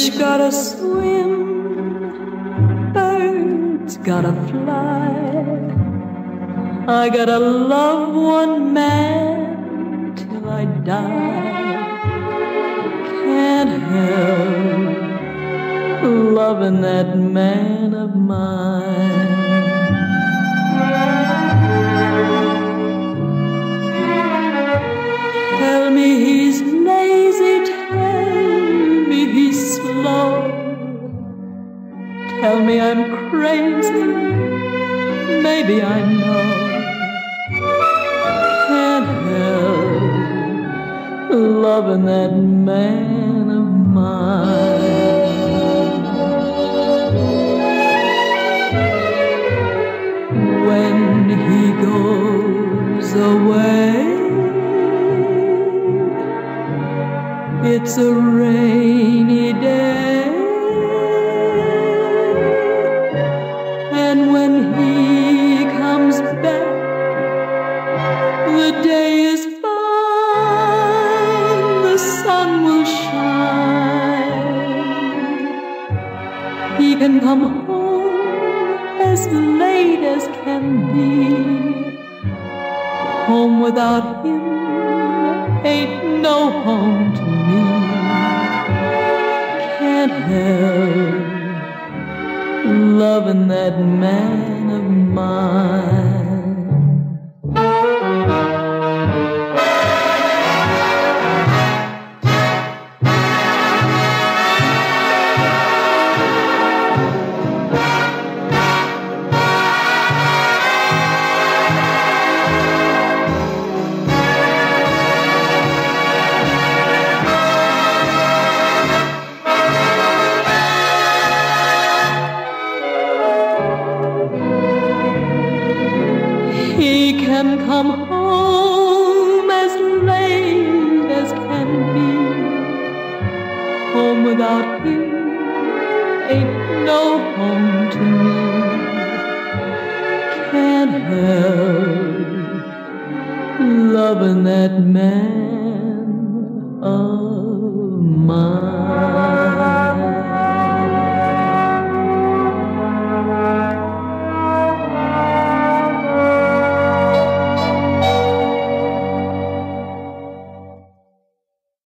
Fish gotta swim, birds gotta fly. I gotta love one man till I die. Can't help loving that man of mine. Tell me he's lazy, tell me he's slow. Tell me I'm crazy, maybe I know. Can't help loving that man of mine. When he goes away, it's a rainy day, and when he comes back, the day is fine, the sun will shine. He can come home as late as can be. Home without him ain't no home to me. Can't help loving that man of mine. He can come home as late as can be. Home without him ain't no home to me. Can't help loving that man of mine.